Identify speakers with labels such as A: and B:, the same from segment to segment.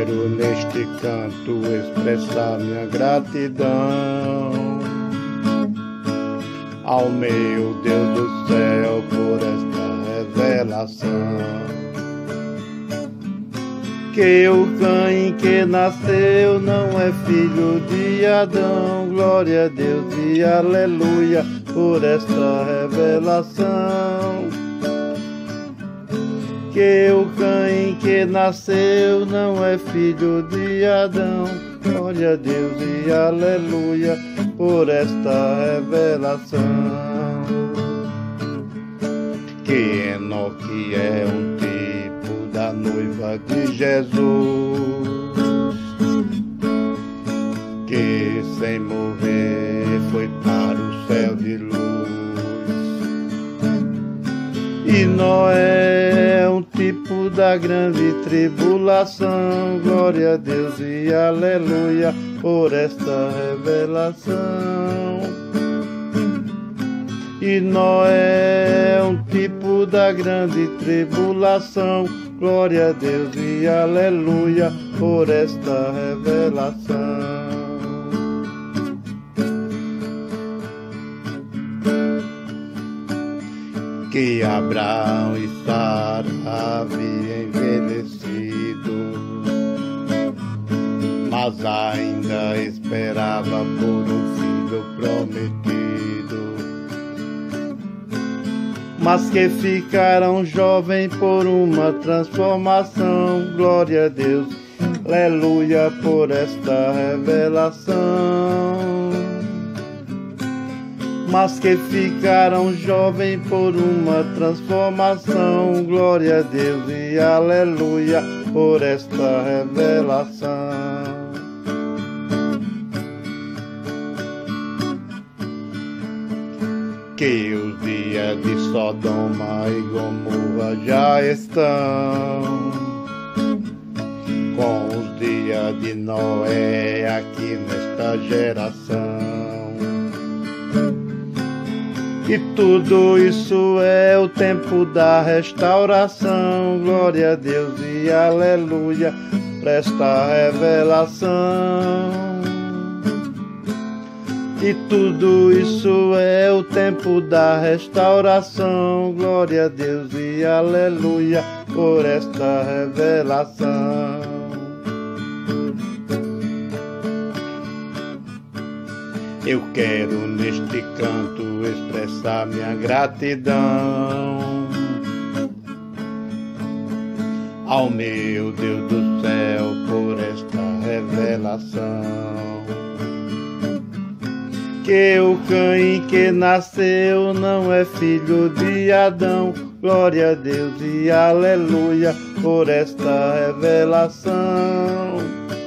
A: quero neste canto expressar minha gratidão ao meu Deus do céu por esta revelação. Que o Caim que nasceu não é filho de Adão, glória a Deus e aleluia por esta revelação. Que o Caim que nasceu não é filho de Adão, glória a Deus e aleluia por esta revelação. Que Enoque é um tipo da noiva de Jesus, que sem morrer foi para o céu de luz. E Noé é um tipo da grande tribulação, glória a Deus e aleluia por esta revelação. E Noé é um tipo da grande tribulação, glória a Deus e aleluia por esta revelação. Que Abraão e Sara haviam envelhecido, mas ainda esperava por um filho prometido. Mas que ficaram jovens por uma transformação, glória a Deus, aleluia por esta revelação. Mas que ficaram jovens por uma transformação, glória a Deus e aleluia por esta revelação. Que os dias de Sodoma e Gomorra já estão com os dias de Noé aqui nesta geração. E tudo isso é o tempo da restauração, glória a Deus e aleluia por esta revelação. E tudo isso é o tempo da restauração, glória a Deus e aleluia por esta revelação. Eu quero neste canto expressar minha gratidão ao meu Deus do céu por esta revelação. Que o Caim que nasceu não é filho de Adão, glória a Deus e aleluia por esta revelação.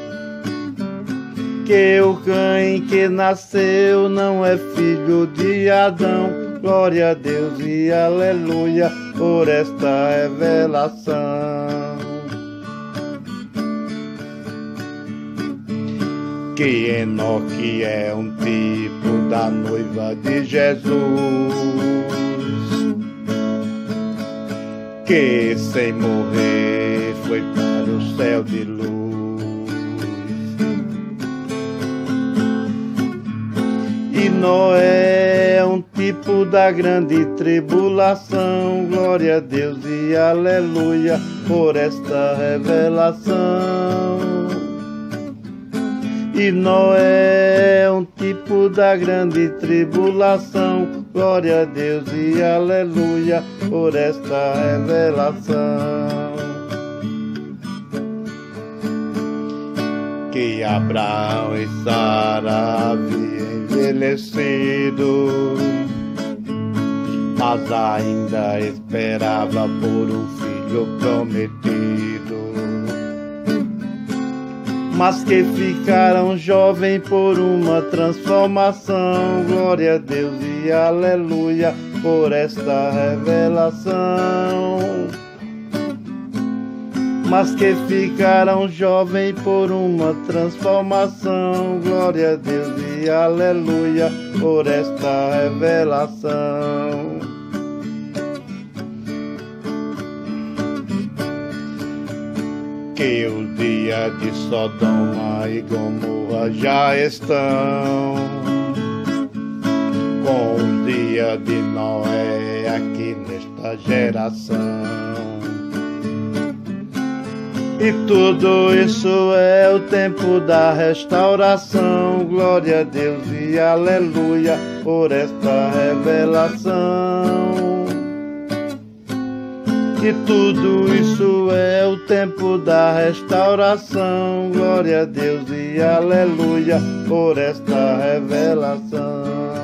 A: Que o Caim que nasceu não é filho de Adão, glória a Deus e aleluia por esta revelação. Que Enoque é um tipo da noiva de Jesus, que sem morrer foi para o céu de luz. E Noé é um tipo da grande tribulação, glória a Deus e aleluia por esta revelação. E Noé é um tipo da grande tribulação, glória a Deus e aleluia por esta revelação. Que Abraão e Sara haviam envelhecido, mas ainda esperava por um filho prometido. Mas que ficaram jovens por uma transformação, glória a Deus e aleluia por esta revelação. Mas que ficaram jovens por uma transformação, glória a Deus e aleluia por esta revelação. que os dias de Sodoma e Gomorra já estão com os dias de Noé aqui nesta geração. E tudo isso é o tempo da restauração. Glória a Deus e aleluia por esta revelação. E tudo isso é o tempo da restauração. Glória a Deus e aleluia por esta revelação.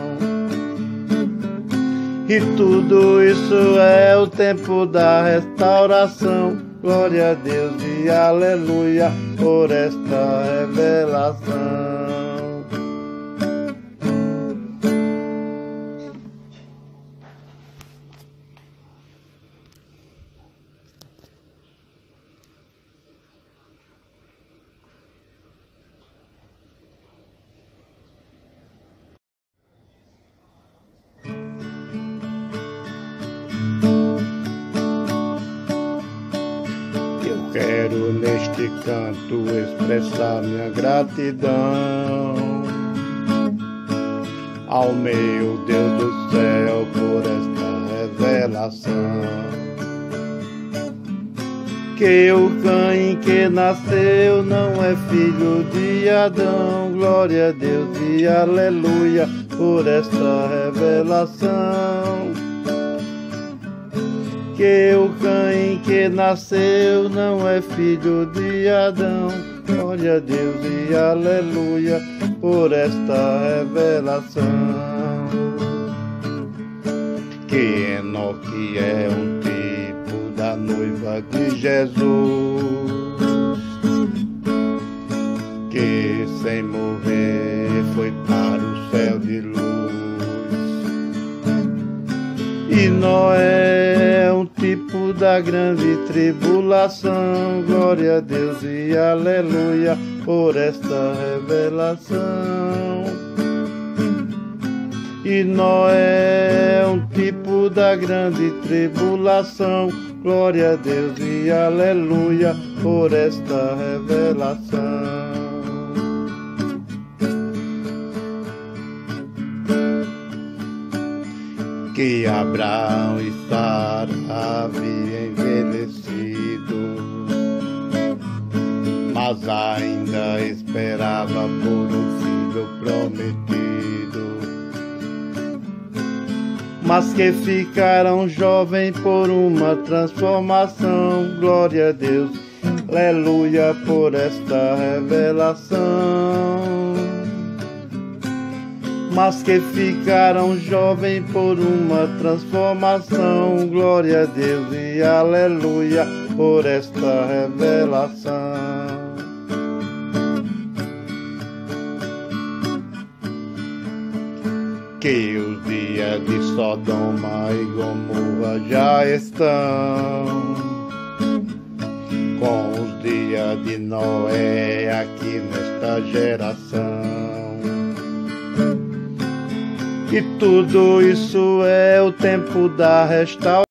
A: E tudo isso é o tempo da restauração. Glória a Deus e aleluia por esta revelação. Quero neste canto expressar minha gratidão ao meu Deus do céu por esta revelação. Que o Caim que nasceu não é filho de Adão. Glória a Deus e aleluia por esta revelação. Que o Caim que nasceu não é filho de Adão. Glória a Deus e aleluia por esta revelação. Que Enoque é um tipo da noiva de Jesus, que sem morrer foi para o céu de luz. E Noé é um tipo da grande tribulação. Glória a Deus e aleluia por esta revelação. E Noé é um tipo da grande tribulação. Glória a Deus e aleluia por esta revelação. Que Abraão e Sara haviam envelhecido, mas ainda esperava por um filho prometido. Mas que ficaram jovens por uma transformação. Glória a Deus, aleluia por esta revelação. Mas que ficaram jovens por uma transformação. Glória a Deus e aleluia por esta revelação. Que os dias de Sodoma e Gomorra já estão com os dias de Noé aqui nesta geração. E tudo isso é o tempo da restauração.